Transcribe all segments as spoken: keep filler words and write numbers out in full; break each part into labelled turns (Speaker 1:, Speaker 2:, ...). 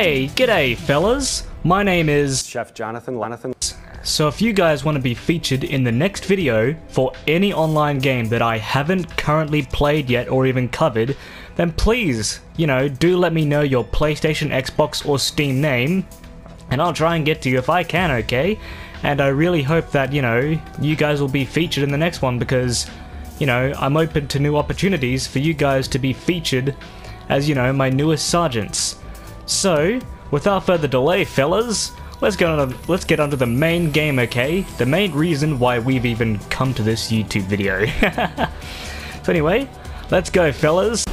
Speaker 1: Hey, g'day fellas! My name is
Speaker 2: Chef Jonathan Jonathan.
Speaker 1: So if you guys want to be featured in the next video for any online game that I haven't currently played yet or even covered, then please, you know, do let me know your PlayStation, Xbox or Steam name, and I'll try and get to you if I can, okay? And I really hope that, you know, you guys will be featured in the next one because, you know, I'm open to new opportunities for you guys to be featured as, you know, my newest sergeants. So, without further delay, fellas, let's get on. Let's get onto the main game, okay? The main reason why we've even come to this YouTube video. So anyway, let's go, fellas.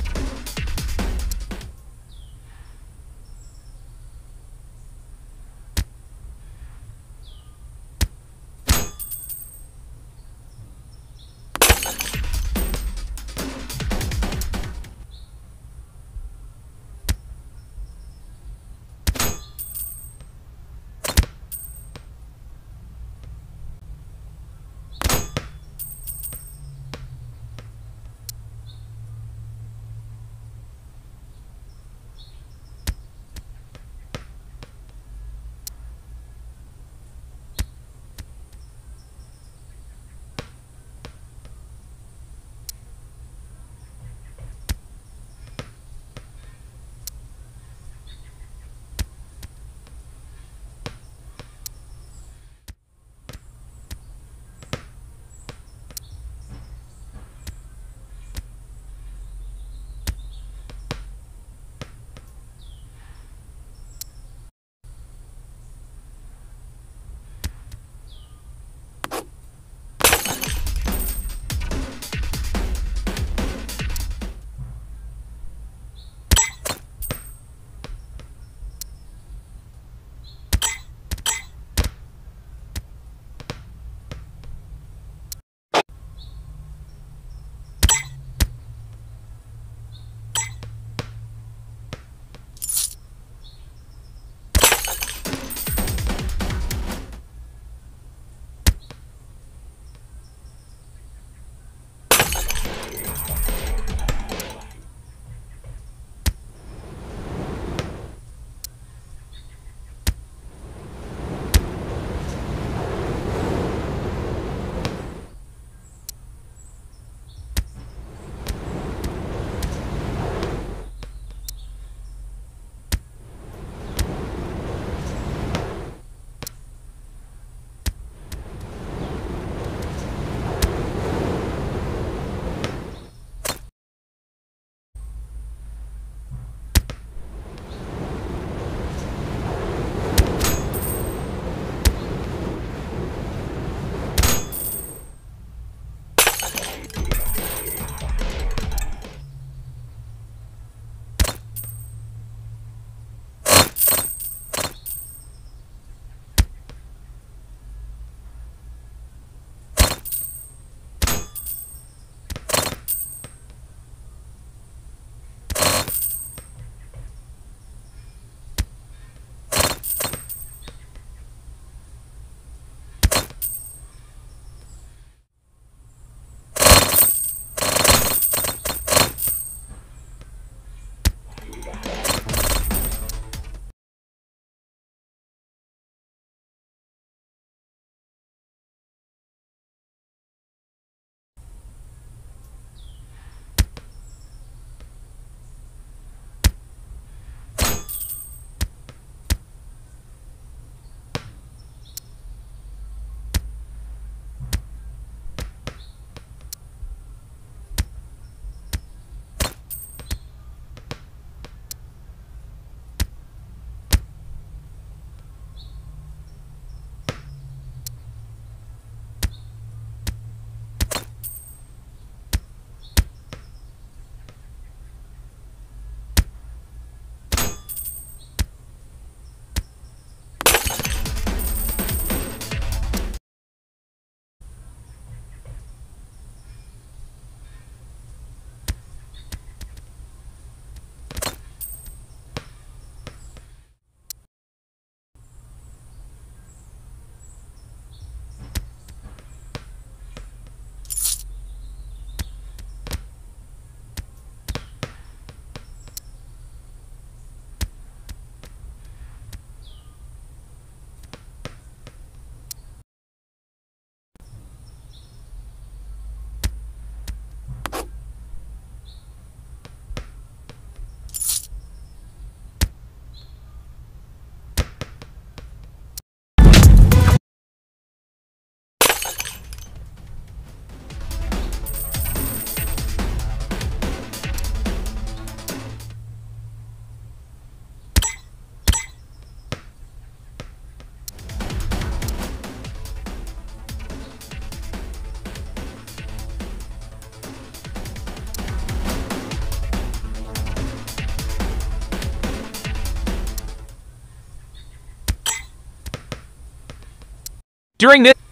Speaker 2: During this